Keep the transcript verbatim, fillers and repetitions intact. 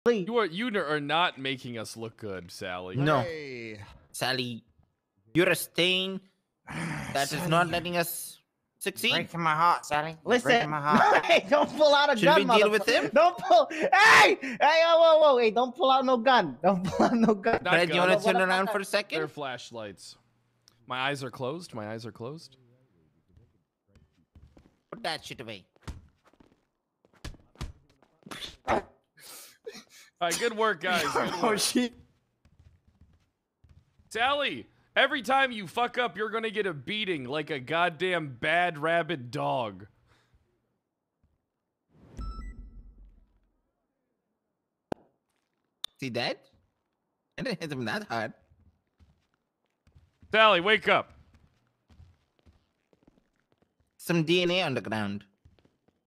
You are you are not making us look good, Sally. No, Hey. Sally, you're a stain that is not letting us succeed. Breaking my heart, Sally. You're Listen, breaking my heart. hey, don't pull out a Should gun, we deal with motherfucker. him? Don't pull. Hey, hey, whoa, whoa, whoa, hey, don't pull out no gun. Don't pull out no gun. Not Fred, you good. want to What turn about around that? for a second? They're flashlights. My eyes are closed. My eyes are closed. Put that shit away. All right, good work, guys. Good Oh, work. shit. Sally, every time you fuck up, you're gonna get a beating like a goddamn bad rabid dog. See that? I didn't hit him that hard. Sally, wake up. Some D N A on the ground.